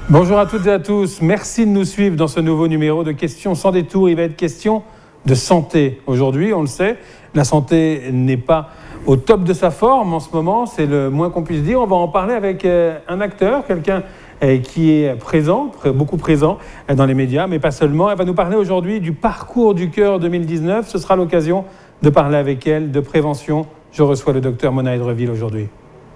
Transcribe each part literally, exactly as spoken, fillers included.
Bonjour à toutes et à tous, merci de nous suivre dans ce nouveau numéro de Questions sans détour. Il va être question de santé. Aujourd'hui, on le sait, la santé n'est pas au top de sa forme en ce moment, c'est le moins qu'on puisse dire. On va en parler avec un acteur, quelqu'un qui est présent, beaucoup présent dans les médias, mais pas seulement. Elle va nous parler aujourd'hui du Parcours du Cœur deux mille dix-neuf. Ce sera l'occasion de parler avec elle de prévention. Je reçois le docteur Mona Edreville aujourd'hui.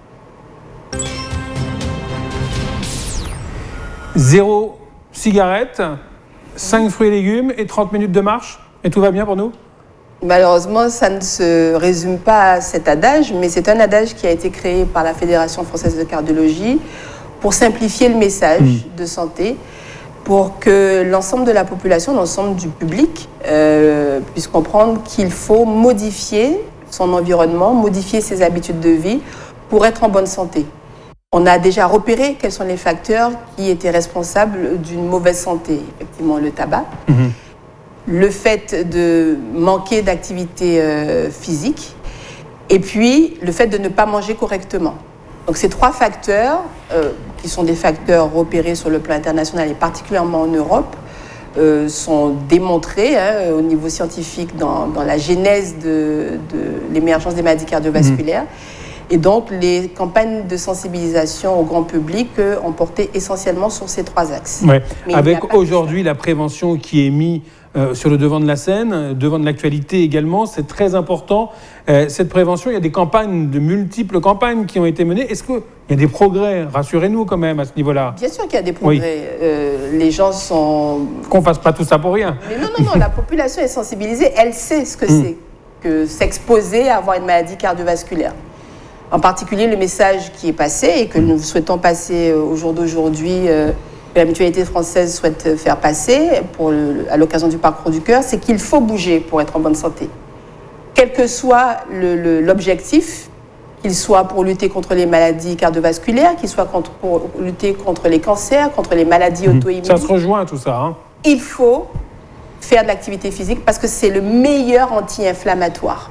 Zéro cigarette, cinq fruits et légumes et trente minutes de marche. Et tout va bien pour nous? Malheureusement, ça ne se résume pas à cet adage, mais c'est un adage qui a été créé par la Fédération française de cardiologie pour simplifier le message mmh. de santé, pour que l'ensemble de la population, l'ensemble du public euh, puisse comprendre qu'il faut modifier son environnement, modifier ses habitudes de vie pour être en bonne santé. On a déjà repéré quels sont les facteurs qui étaient responsables d'une mauvaise santé. Effectivement, le tabac, mmh. le fait de manquer d'activité euh, physique et puis le fait de ne pas manger correctement. Donc ces trois facteurs, euh, qui sont des facteurs repérés sur le plan international et particulièrement en Europe, euh, sont démontrés hein, au niveau scientifique dans, dans la genèse de, de l'émergence des maladies cardiovasculaires. Mmh. Et donc, les campagnes de sensibilisation au grand public euh, ont porté essentiellement sur ces trois axes. Ouais. Avec aujourd'hui la prévention qui est mise euh, sur le devant de la scène, devant de l'actualité également, c'est très important. Euh, cette prévention, il y a des campagnes, de multiples campagnes qui ont été menées. Est-ce qu'il y a des progrès? Rassurez-nous quand même à ce niveau-là. Bien sûr qu'il y a des progrès. Oui. Euh, les gens sont... Qu'on ne fasse pas tout ça pour rien. Mais non, non, non, la population est sensibilisée. Elle sait ce que mmh. c'est que s'exposer à avoir une maladie cardiovasculaire. En particulier, le message qui est passé et que nous souhaitons passer au jour d'aujourd'hui, euh, que la Mutualité française souhaite faire passer pour le, à l'occasion du Parcours du Cœur, c'est qu'il faut bouger pour être en bonne santé. Quel que soit le, le, l'objectif, qu'il soit pour lutter contre les maladies cardiovasculaires, qu'il soit contre, pour lutter contre les cancers, contre les maladies mmh. auto-immunes. Ça se rejoint tout ça. Hein. Il faut faire de l'activité physique parce que c'est le meilleur anti-inflammatoire.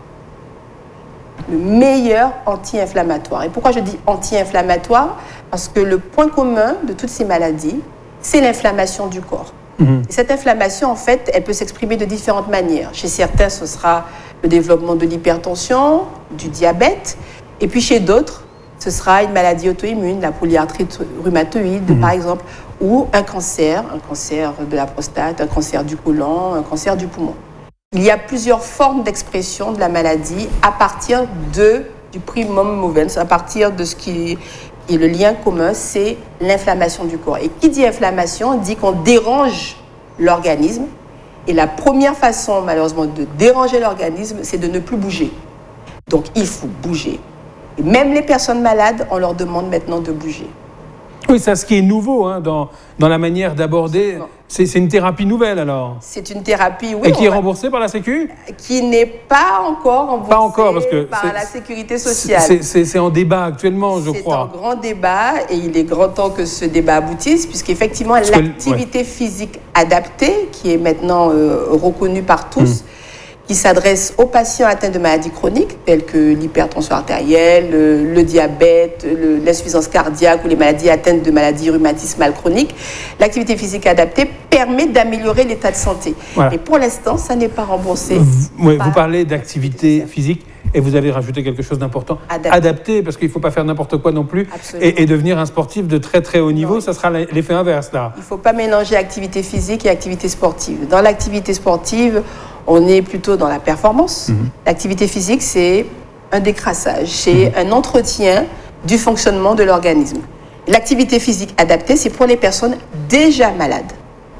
Le meilleur anti-inflammatoire. Et pourquoi je dis anti-inflammatoire? Parce que le point commun de toutes ces maladies, c'est l'inflammation du corps. Mmh. Et cette inflammation, en fait, elle peut s'exprimer de différentes manières. Chez certains, ce sera le développement de l'hypertension, du diabète. Et puis chez d'autres, ce sera une maladie auto-immune, la polyarthrite rhumatoïde, mmh. par exemple, ou un cancer, un cancer de la prostate, un cancer du côlon, un cancer du poumon. Il y a plusieurs formes d'expression de la maladie à partir de, du primum movens, à partir de ce qui est le lien commun, c'est l'inflammation du corps. Et qui dit inflammation dit qu'on dérange l'organisme. Et la première façon, malheureusement, de déranger l'organisme, c'est de ne plus bouger. Donc, il faut bouger. Et même les personnes malades, on leur demande maintenant de bouger. Oui, c'est ce qui est nouveau hein, dans, dans la manière d'aborder. C'est, c'est une thérapie nouvelle alors? C'est une thérapie, oui. Et qui est remboursée par la Sécu? Qui n'est pas encore remboursée pas encore, parce que par la Sécurité sociale. C'est, c'est, c'est en débat actuellement, je c'est crois. C'est un grand débat et il est grand temps que ce débat aboutisse, puisqu'effectivement, parce l'activité que, ouais. physique adaptée, qui est maintenant euh, reconnue par tous, mmh. qui s'adresse aux patients atteints de maladies chroniques, telles que l'hypertension artérielle, le, le diabète, le, l'insuffisance cardiaque ou les maladies atteintes de maladies rhumatismales chroniques. L'activité physique adaptée permet d'améliorer l'état de santé. Voilà. Et pour l'instant, ça n'est pas remboursé. Vous, oui, vous parlez d'activité physique et vous avez rajouté quelque chose d'important. Adapté, Adapté parce qu'il ne faut pas faire n'importe quoi non plus. Et, et devenir un sportif de très très haut niveau, non, ça sera l'effet inverse là. Il ne faut pas mélanger activité physique et activité sportive. Dans l'activité sportive, on est plutôt dans la performance. Mmh. L'activité physique, c'est un décrassage, c'est mmh. un entretien du fonctionnement de l'organisme. L'activité physique adaptée, c'est pour les personnes déjà malades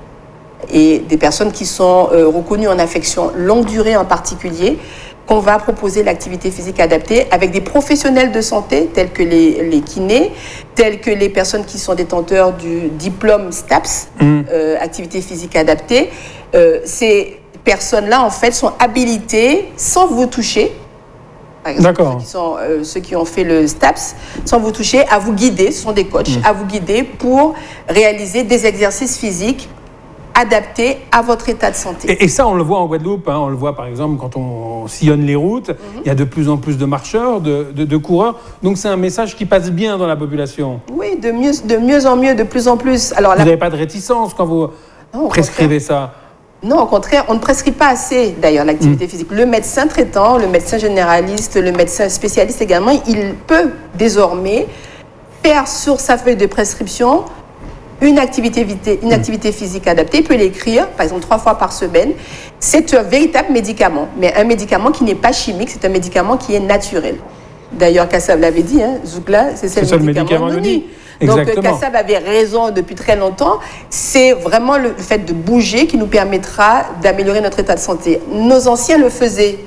et des personnes qui sont euh, reconnues en affection longue durée en particulier, qu'on va proposer l'activité physique adaptée avec des professionnels de santé tels que les, les kinés, tels que les personnes qui sont détenteurs du diplôme STAPS, mmh. euh, activité physique adaptée. Euh, ces personnes-là, en fait, sont habilitées sans vous toucher. Par exemple, ceux qui, sont, euh, ceux qui ont fait le STAPS, sans vous toucher, à vous guider, ce sont des coachs, mmh. à vous guider pour réaliser des exercices physiques adapté à votre état de santé. Et, et ça, on le voit en Guadeloupe, hein, on le voit par exemple quand on, on sillonne les routes, mm-hmm. il y a de plus en plus de marcheurs, de, de, de coureurs, donc c'est un message qui passe bien dans la population. Oui, de mieux, de mieux en mieux, de plus en plus. Alors, vous la... n'avez pas de réticence quand vous non, prescrivez ça? Non, au contraire, on ne prescrit pas assez d'ailleurs l'activité mmh. physique. Le médecin traitant, le médecin généraliste, le médecin spécialiste également, il peut désormais faire sur sa feuille de prescription une activité, une activité physique adaptée. Il peut l'écrire, par exemple, trois fois par semaine. C'est un véritable médicament, mais un médicament qui n'est pas chimique, c'est un médicament qui est naturel. D'ailleurs, Kassab l'avait dit, hein, Zoukla, c'est ça, le médicament de nuit. Donc, Kassab avait raison depuis très longtemps. C'est vraiment le fait de bouger qui nous permettra d'améliorer notre état de santé. Nos anciens le faisaient.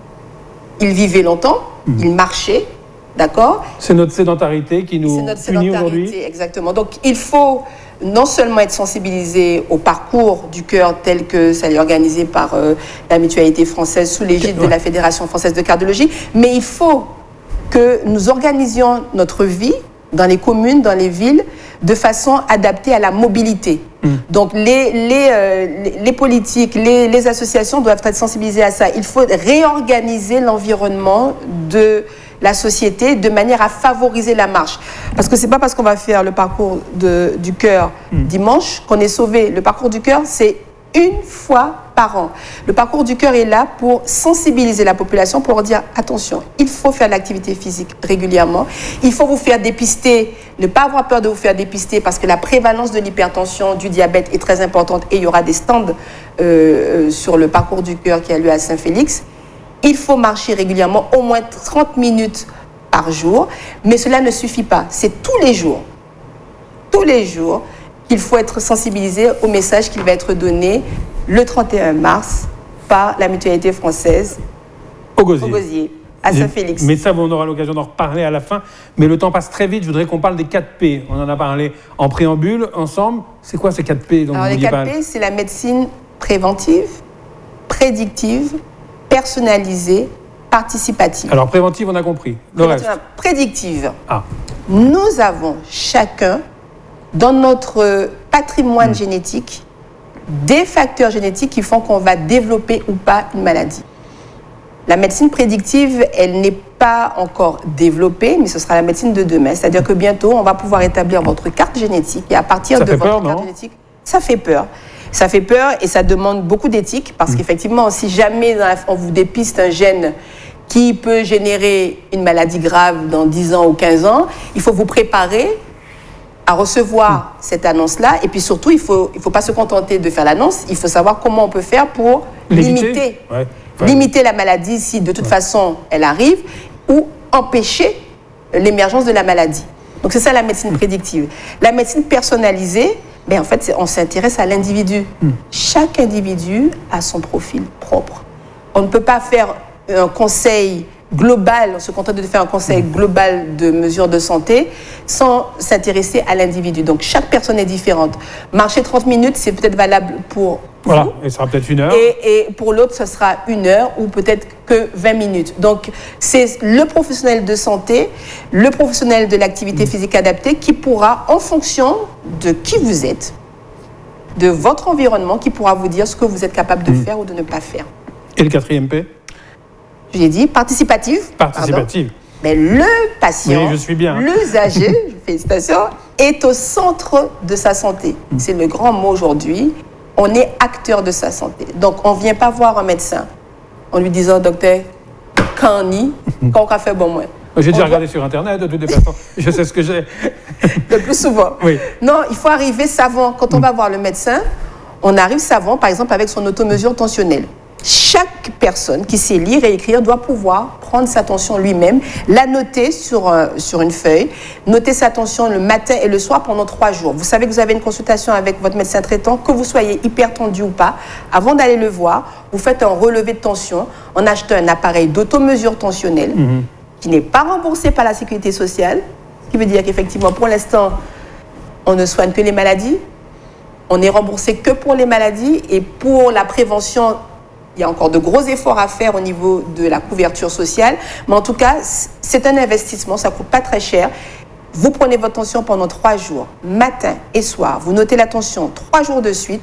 Ils vivaient longtemps, mmh. ils marchaient, d'accord ? C'est notre sédentarité qui nous punit aujourd'hui. Exactement. Donc, il faut non seulement être sensibilisé au parcours du cœur tel que ça est organisé par euh, la Mutualité française sous l'égide ouais. de la Fédération française de cardiologie, mais il faut que nous organisions notre vie dans les communes, dans les villes, de façon adaptée à la mobilité. Mmh. Donc, les, les, euh, les, les politiques, les, les associations doivent être sensibilisées à ça. Il faut réorganiser l'environnement de la société de manière à favoriser la marche. Parce que ce n'est pas parce qu'on va faire le parcours de, du cœur mmh. dimanche qu'on est sauvé. Le parcours du cœur, c'est une fois par an. Le parcours du cœur est là pour sensibiliser la population, pour leur dire attention, il faut faire de l'activité physique régulièrement, il faut vous faire dépister, ne pas avoir peur de vous faire dépister parce que la prévalence de l'hypertension, du diabète est très importante et il y aura des stands euh, sur le parcours du cœur qui a lieu à Saint-Félix. Il faut marcher régulièrement, au moins trente minutes par jour, mais cela ne suffit pas, c'est tous les jours, tous les jours, qu'il faut être sensibilisé au message qui va être donné le trente et un mars par la Mutualité française au Gosier, au Gosier à Saint-Félix. Mais ça, on aura l'occasion d'en reparler à la fin. Mais le temps passe très vite. Je voudrais qu'on parle des quatre P. On en a parlé en préambule ensemble. C'est quoi ces quatre P dont Alors, vous les quatre P, c'est la médecine préventive, prédictive, personnalisée, participative. Alors, préventive, on a compris. Le reste. Prédictive. Ah. Nous avons chacun dans notre patrimoine mmh. génétique, des facteurs génétiques qui font qu'on va développer ou pas une maladie. La médecine prédictive, elle n'est pas encore développée, mais ce sera la médecine de demain. C'est-à-dire que bientôt, on va pouvoir établir votre carte génétique et à partir ça de fait votre peur, carte non génétique, ça fait peur. Ça fait peur et ça demande beaucoup d'éthique parce mmh. qu'effectivement, si jamais on vous dépiste un gène qui peut générer une maladie grave dans dix ans ou quinze ans, il faut vous préparer à recevoir mmh. cette annonce-là. Et puis surtout, il ne faut, il faut pas se contenter de faire l'annonce, il faut savoir comment on peut faire pour limiter, limiter, ouais. Ouais. limiter la maladie si de toute ouais. façon elle arrive, ou empêcher l'émergence de la maladie. Donc c'est ça la médecine mmh. prédictive. La médecine personnalisée, ben, en fait, on s'intéresse à l'individu. Mmh. Chaque individu a son profil propre. On ne peut pas faire un conseil global, on se contente de faire un conseil global de mesures de santé sans s'intéresser à l'individu. Donc, chaque personne est différente. Marcher trente minutes, c'est peut-être valable pour voilà, vous. Et ça sera peut-être une heure. Et, et pour l'autre, ce sera une heure ou peut-être que vingt minutes. Donc, c'est le professionnel de santé, le professionnel de l'activité mmh. physique adaptée qui pourra, en fonction de qui vous êtes, de votre environnement, qui pourra vous dire ce que vous êtes capable de mmh. faire ou de ne pas faire. Et le quatrième P ? J'ai dit participative. Participative. Mais le patient, oui, je suis bien. l'usager, félicitations, est au centre de sa santé. Mmh. C'est le grand mot aujourd'hui. On est acteur de sa santé. Donc, on ne vient pas voir un médecin en lui disant, docteur, quand on y, quand on a fait bon moins. J'ai déjà on regardé va... sur Internet, de toutes les façons. Je sais ce que j'ai. Le plus souvent. Oui. Non, il faut arriver savant. Quand on mmh. va voir le médecin, on arrive savant, par exemple, avec son automesure tensionnelle. Chaque personne qui sait lire et écrire doit pouvoir prendre sa tension lui-même, la noter sur, euh, sur une feuille, noter sa tension le matin et le soir pendant trois jours. Vous savez que vous avez une consultation avec votre médecin traitant, que vous soyez hypertendu ou pas. Avant d'aller le voir, vous faites un relevé de tension en achetant un appareil d'automesure tensionnelle mmh. qui n'est pas remboursé par la sécurité sociale, ce qui veut dire qu'effectivement, pour l'instant, on ne soigne que les maladies. On n'est remboursé que pour les maladies et pour la prévention. Il y a encore de gros efforts à faire au niveau de la couverture sociale. Mais en tout cas, c'est un investissement, ça ne coûte pas très cher. Vous prenez votre tension pendant trois jours, matin et soir. Vous notez la tension trois jours de suite.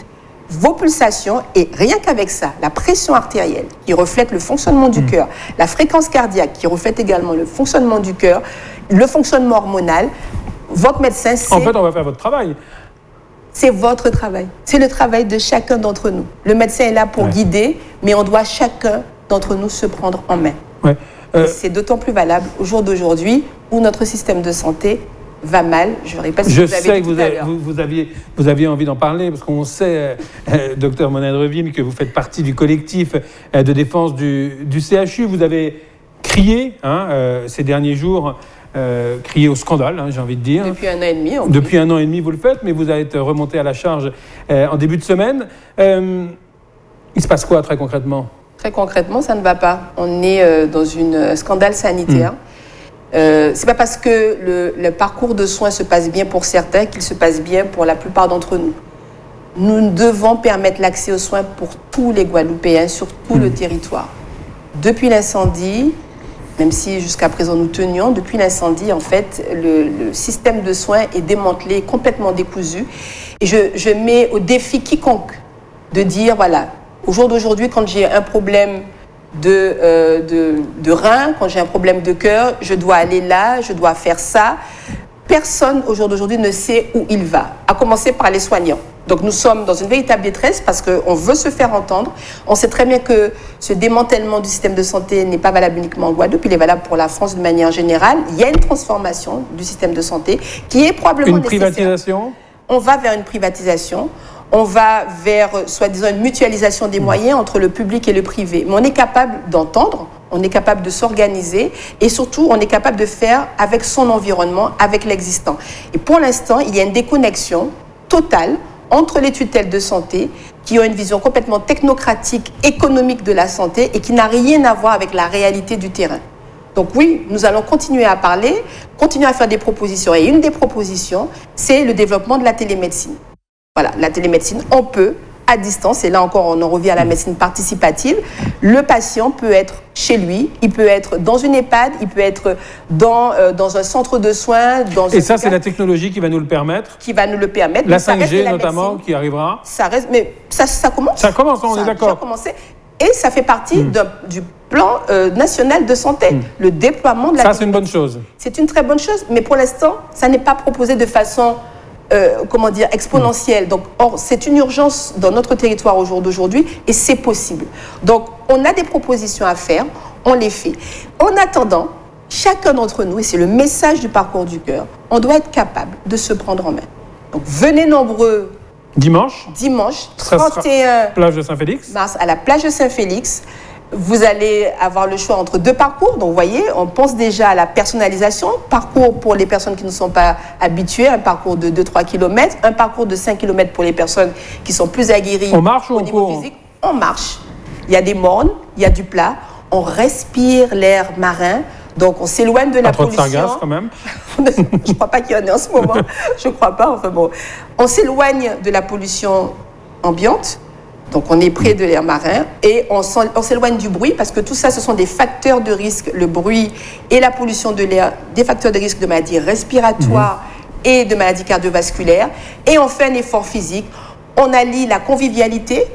vos pulsations, et rien qu'avec ça, la pression artérielle qui reflète le fonctionnement du mmh. cœur, la fréquence cardiaque qui reflète également le fonctionnement du cœur, le fonctionnement hormonal, votre médecin, c'est... En fait, on va faire votre travail. C'est votre travail. C'est le travail de chacun d'entre nous. Le médecin est là pour ouais. guider, mais on doit chacun d'entre nous se prendre en main. Ouais. Euh... C'est d'autant plus valable au jour d'aujourd'hui où notre système de santé va mal. Je répète ce Je que vous avez sais dit que tout vous, à avez, l'heure. vous, vous, aviez, vous aviez envie d'en parler, parce qu'on sait, euh, euh, docteur Monin-Dreville, que vous faites partie du collectif euh, de défense du, du C H U. Vous avez crié hein, euh, ces derniers jours, euh, crié au scandale, hein, j'ai envie de dire. Depuis un an et demi. Depuis un an et demi, vous le faites, mais vous êtes remonté à la charge euh, en début de semaine. Euh, il se passe quoi, très concrètement ? Très concrètement, ça ne va pas. On est euh, dans un scandale sanitaire. Mmh. Euh, c'est pas parce que le, le parcours de soins se passe bien pour certains qu'il se passe bien pour la plupart d'entre nous. Nous devons permettre l'accès aux soins pour tous les Guadeloupéens sur tout mmh. le territoire. Depuis l'incendie, même si jusqu'à présent nous tenions, depuis l'incendie, en fait, le, le système de soins est démantelé, complètement décousu. Et je, je mets au défi quiconque de dire, voilà, au jour d'aujourd'hui, quand j'ai un problème de, euh, de, de rein, quand j'ai un problème de cœur, je dois aller là, je dois faire ça. Personne, au jour d'aujourd'hui, ne sait où il va, à commencer par les soignants. Donc nous sommes dans une véritable détresse parce qu'on veut se faire entendre. On sait très bien que ce démantèlement du système de santé n'est pas valable uniquement en Guadeloupe, il est valable pour la France de manière générale. Il y a une transformation du système de santé qui est probablement nécessaire. Une privatisation ? On va vers une privatisation. On va vers, soi-disant, une mutualisation des moyens entre le public et le privé. Mais on est capable d'entendre, on est capable de s'organiser et surtout, on est capable de faire avec son environnement, avec l'existant. Et pour l'instant, il y a une déconnexion totale entre les tutelles de santé qui ont une vision complètement technocratique, économique de la santé et qui n'a rien à voir avec la réalité du terrain. Donc oui, nous allons continuer à parler, continuer à faire des propositions. Et une des propositions, c'est le développement de la télémédecine. Voilà, la télémédecine, on peut, à distance, et là encore on en revient à la médecine participative, le patient peut être chez lui, il peut être dans une EHPAD, il peut être dans, euh, dans un centre de soins. Dans et ça, c'est la technologie qui va nous le permettre. Qui va nous le permettre. La cinq G notamment, médecine, qui arrivera. Ça reste, mais ça, ça commence. Ça commence, on ça est d'accord. Ça a commencé. Et ça fait partie mmh. du plan euh, national de santé, mmh. le déploiement de la Ça, c'est une bonne chose. C'est une très bonne chose, mais pour l'instant, ça n'est pas proposé de façon... Euh, comment dire, exponentielle. Donc, or, c'est une urgence dans notre territoire au jour d'aujourd'hui et c'est possible. Donc, on a des propositions à faire, on les fait. En attendant, chacun d'entre nous, et c'est le message du parcours du cœur, on doit être capable de se prendre en main. Donc, venez nombreux. Dimanche. Dimanche, trente et un plage de Saint-Félix. Mars, à la plage de Saint-Félix. Vous allez avoir le choix entre deux parcours. Donc, vous voyez, on pense déjà à la personnalisation. Parcours pour les personnes qui ne sont pas habituées, un parcours de deux à trois kilomètres, un parcours de cinq kilomètres pour les personnes qui sont plus aguerries. On marche ou au on niveau court? physique. On marche. Il y a des mornes, il y a du plat. On respire l'air marin. Donc, on s'éloigne de la Pas trop pollution. de sargasses, quand même. Je ne crois pas qu'il y en ait en ce moment. Je ne crois pas. Enfin bon. On s'éloigne de la pollution ambiante. Donc, on est près de l'air marin et on s'éloigne du bruit parce que tout ça, ce sont des facteurs de risque. Le bruit et la pollution de l'air, des facteurs de risque de maladies respiratoires mmh. et de maladies cardiovasculaires. Et on fait un effort physique. On allie la convivialité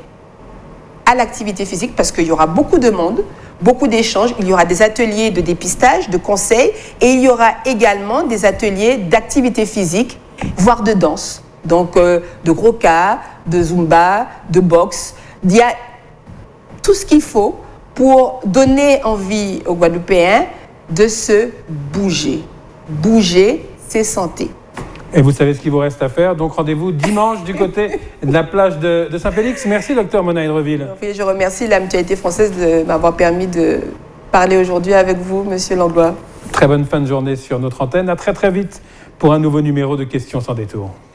à l'activité physique parce qu'il y aura beaucoup de monde, beaucoup d'échanges. Il y aura des ateliers de dépistage, de conseils et il y aura également des ateliers d'activité physique, voire de danse. Donc, euh, de gros cas, de zumba, de boxe. Il y a tout ce qu'il faut pour donner envie aux Guadeloupéens de se bouger. Bouger, c'est santé. Et vous savez ce qu'il vous reste à faire. Donc, rendez-vous dimanche du côté de la plage de, de Saint-Félix. Merci, docteur Monin-Dreville. Je remercie la Mutualité française de m'avoir permis de parler aujourd'hui avec vous, monsieur Langlois. Très bonne fin de journée sur notre antenne. À très, très vite pour un nouveau numéro de Questions sans détour.